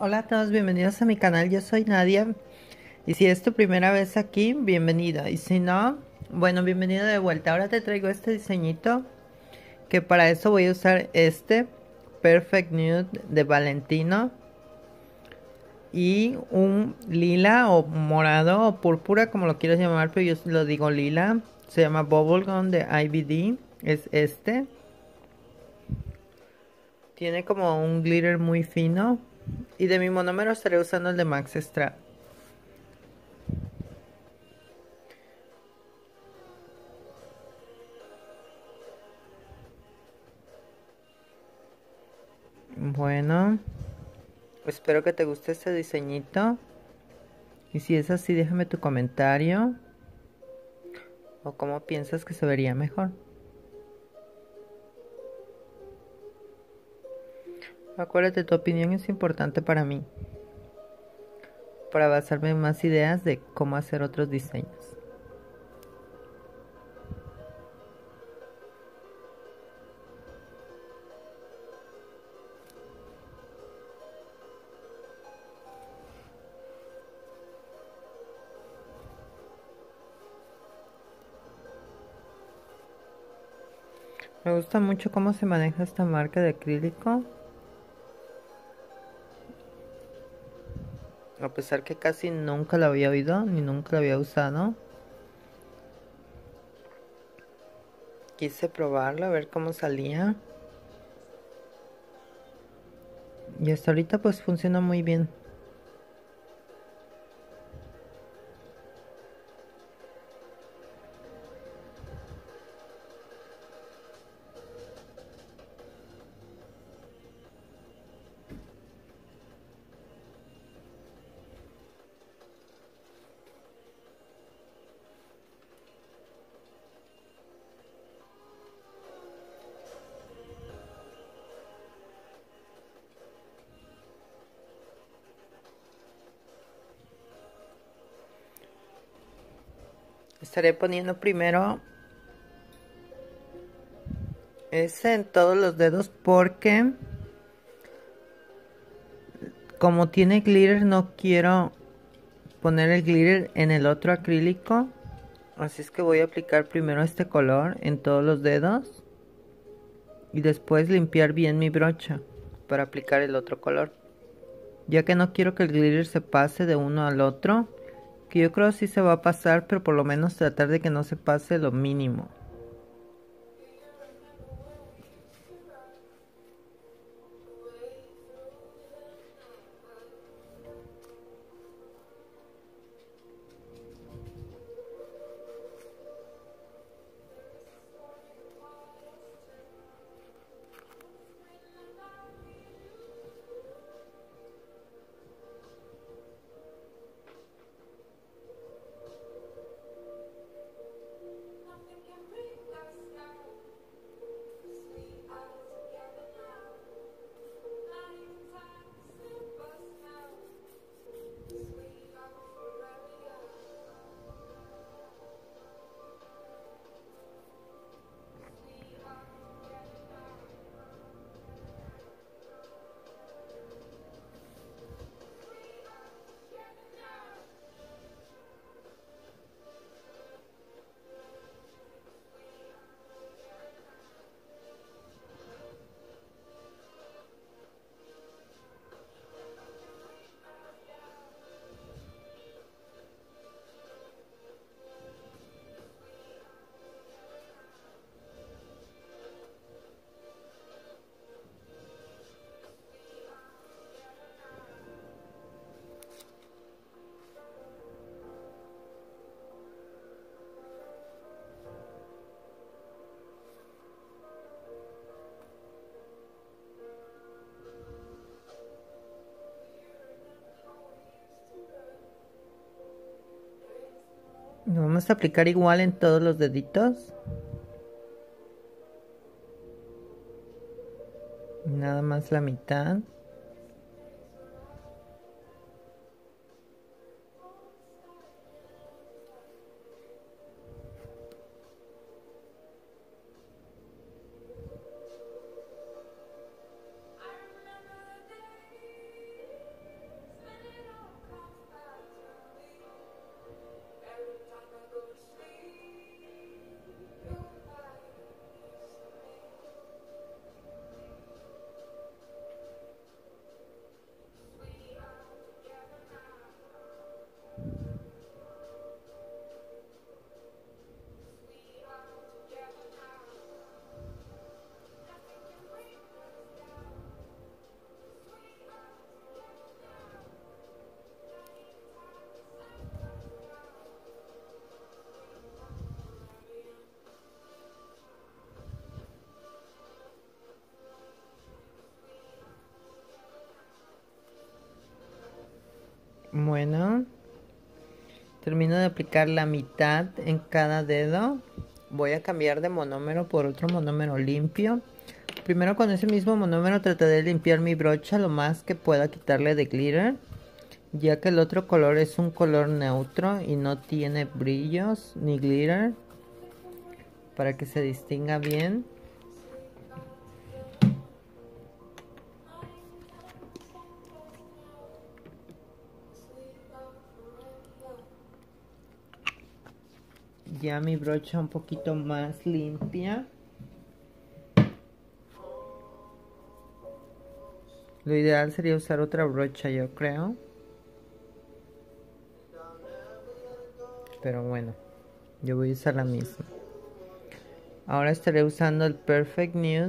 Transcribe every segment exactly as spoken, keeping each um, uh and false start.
Hola a todos, bienvenidos a mi canal, yo soy Nadia y si es tu primera vez aquí, bienvenida y si no, bueno, bienvenido de vuelta. Ahora te traigo este diseñito que para eso voy a usar este Perfect Nude de Valentino y un lila o morado o púrpura como lo quieras llamar, pero yo lo digo lila. Se llama Bubblegum de I B D, es este. Tiene como un glitter muy fino y de mi monómero estaré usando el de Max Extra. Bueno, espero que te guste este diseñito. Y si es así, déjame tu comentario. O cómo piensas que se vería mejor. Acuérdate, tu opinión es importante para mí. Para basarme en más ideas de cómo hacer otros diseños. Me gusta mucho cómo se maneja esta marca de acrílico. A pesar que casi nunca la había oído, ni nunca la había usado. Quise probarla, a ver cómo salía. Y hasta ahorita pues funciona muy bien. Estaré poniendo primero ese en todos los dedos porque como tiene glitter no quiero poner el glitter en el otro acrílico. Así es que voy a aplicar primero este color en todos los dedos y después limpiar bien mi brocha para aplicar el otro color, ya que no quiero que el glitter se pase de uno al otro, que yo creo sí se va a pasar, pero por lo menos tratar de que no se pase lo mínimo. Lo vamos a aplicar igual en todos los deditos, nada más la mitad. Bueno, termino de aplicar la mitad en cada dedo. Voy a cambiar de monómero por otro monómero limpio. Primero con ese mismo monómero trataré de limpiar mi brocha lo más que pueda, quitarle de glitter, ya que el otro color es un color neutro y no tiene brillos ni glitter, para que se distinga bien. Ya mi brocha un poquito más limpia. Lo ideal sería usar otra brocha, yo creo. Pero bueno, yo voy a usar la misma. Ahora estaré usando el Perfect Nude.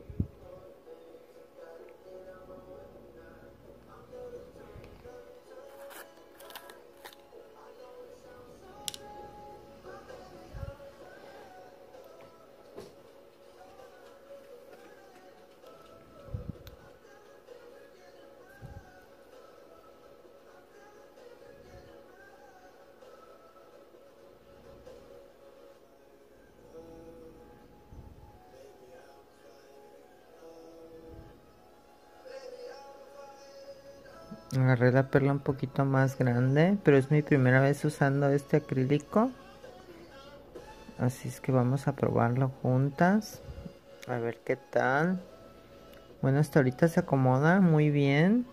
Agarré la perla un poquito más grande, pero es mi primera vez usando este acrílico. Así es que vamos a probarlo juntas. A ver qué tal. Bueno, hasta ahorita se acomoda muy bien.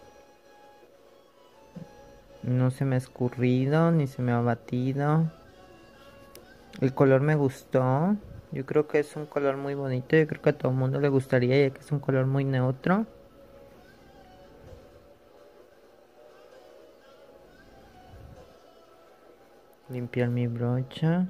No se me ha escurrido ni se me ha batido. El color me gustó. Yo creo que es un color muy bonito. Yo creo que a todo el mundo le gustaría, ya que es un color muy neutro. Limpiar mi brocha.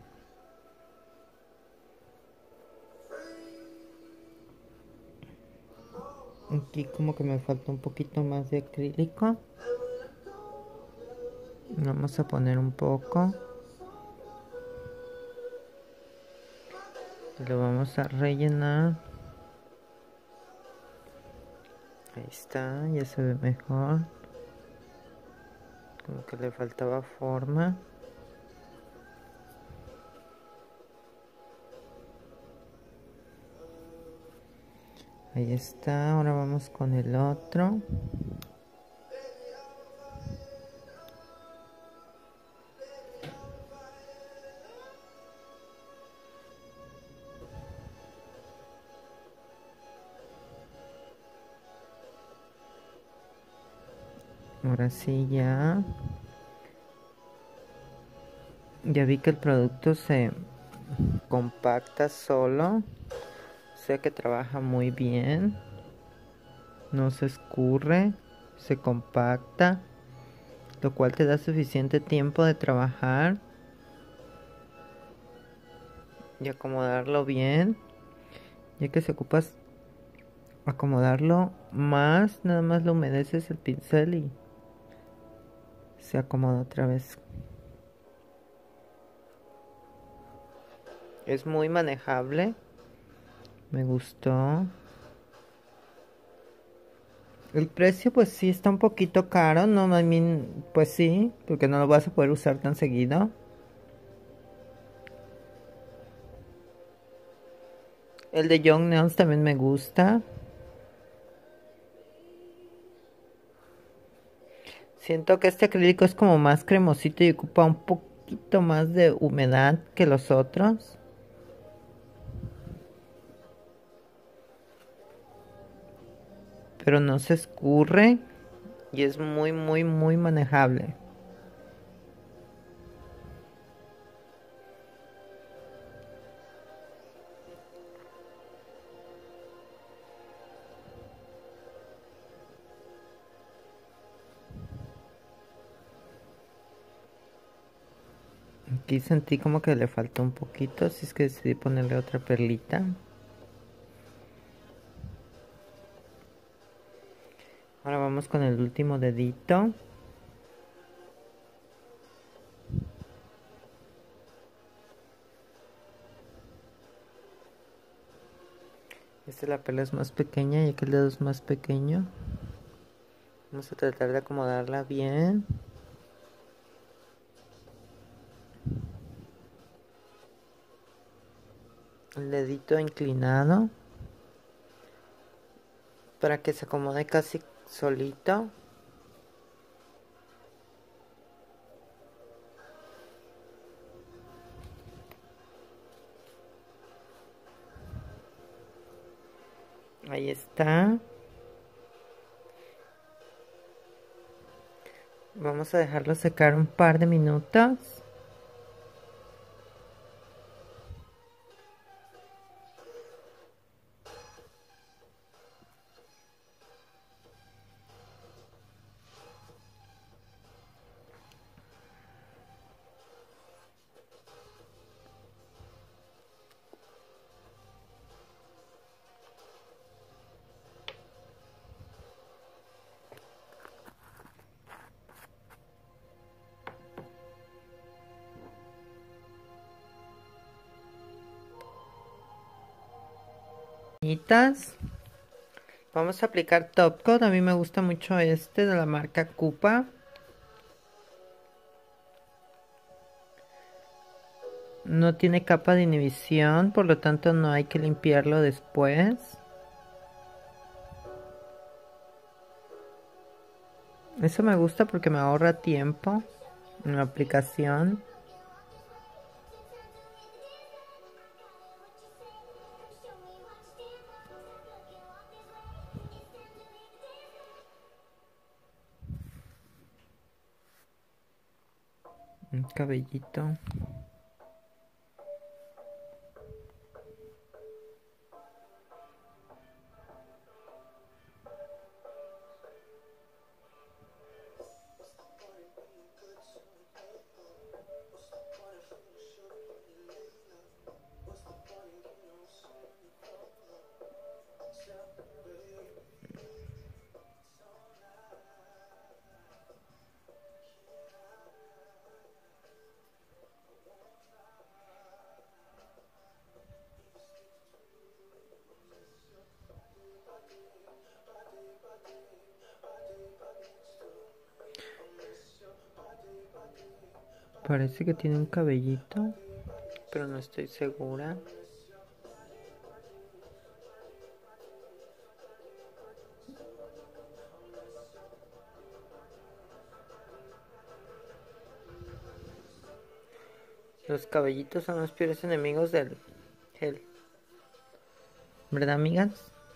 Aquí como que me falta un poquito más de acrílico. Vamos a poner un poco. Y lo vamos a rellenar. Ahí está, ya se ve mejor. Como que le faltaba forma. Ahí está, ahora vamos con el otro. Ahora sí ya. Ya vi que el producto se compacta solo. O sea que trabaja muy bien. No se escurre. Se compacta. Lo cual te da suficiente tiempo de trabajar. Y acomodarlo bien. Ya que se ocupas acomodarlo más, nada más lo humedeces el pincel y se acomoda otra vez. Es muy manejable. Me gustó. El precio pues sí está un poquito caro, no, I mean, pues sí, porque no lo vas a poder usar tan seguido. El de Young Nails también me gusta. Siento que este acrílico es como más cremosito y ocupa un poquito más de humedad que los otros. Pero no se escurre y es muy, muy, muy manejable. Aquí sentí como que le faltó un poquito, así es que decidí ponerle otra perlita. Ahora vamos con el último dedito. Esta la perla es más pequeña, ya que el dedo es más pequeño. Vamos a tratar de acomodarla bien. El dedito inclinado para que se acomode casi solito. Ahí está. Vamos a dejarlo secar un par de minutos. Vamos a aplicar top coat. A mí me gusta mucho este de la marca Cupa. No tiene capa de inhibición, por lo tanto no hay que limpiarlo después. Eso me gusta porque me ahorra tiempo en la aplicación. Un cabellito. Parece que tiene un cabellito, pero no estoy segura. Los cabellitos son los peores enemigos del gel. ¿Verdad, amigas?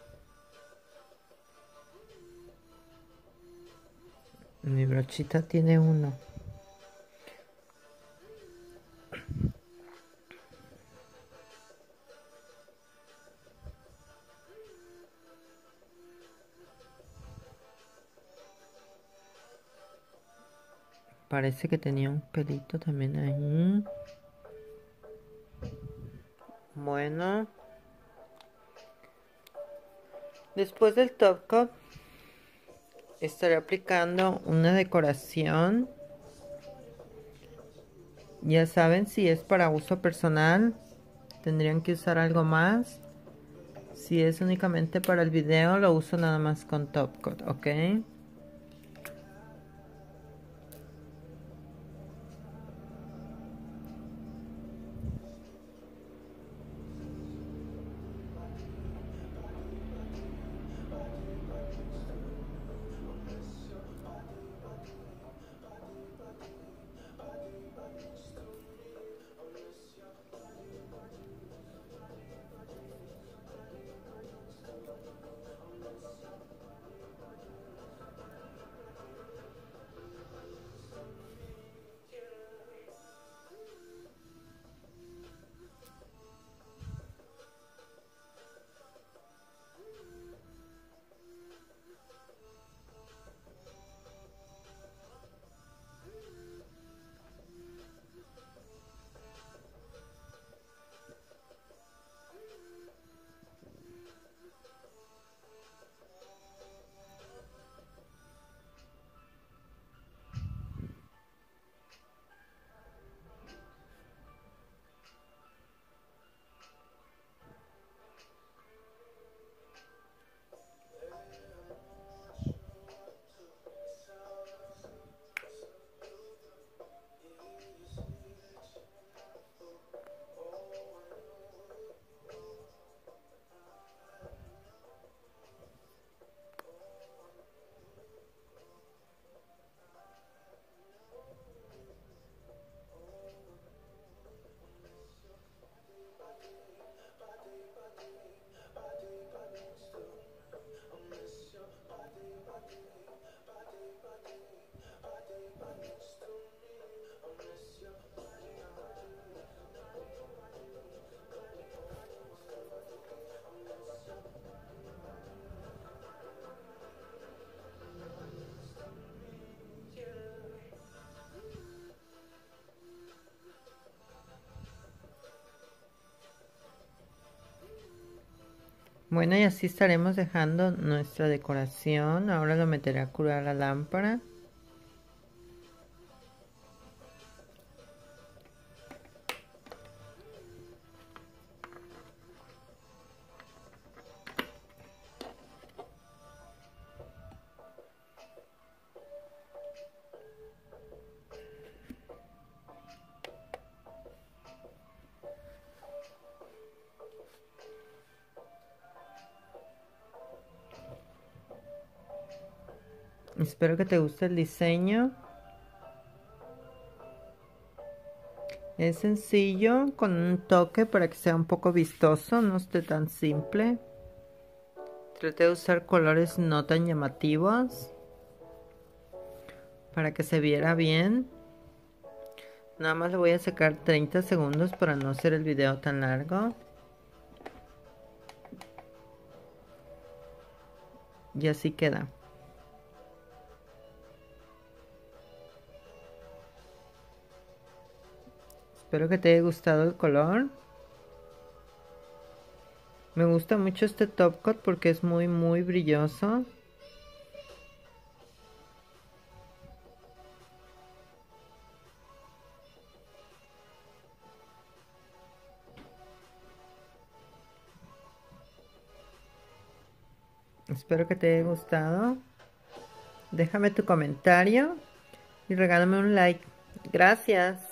Mi brochita tiene uno. Parece que tenía un pelito también ahí. Bueno. Después del top coat estaré aplicando una decoración. Ya saben, si es para uso personal, tendrían que usar algo más. Si es únicamente para el video, lo uso nada más con top coat, ¿ok? Bueno, y así estaremos dejando nuestra decoración. Ahora lo meteré a curar la lámpara. Espero que te guste el diseño. Es sencillo, con un toque para que sea un poco vistoso, no esté tan simple. Traté de usar colores no tan llamativos para que se viera bien. Nada más le voy a sacar treinta segundos para no hacer el video tan largo. Y así queda. Espero que te haya gustado el color. Me gusta mucho este top coat porque es muy muy brilloso. Espero que te haya gustado. Déjame tu comentario y regálame un like. Gracias.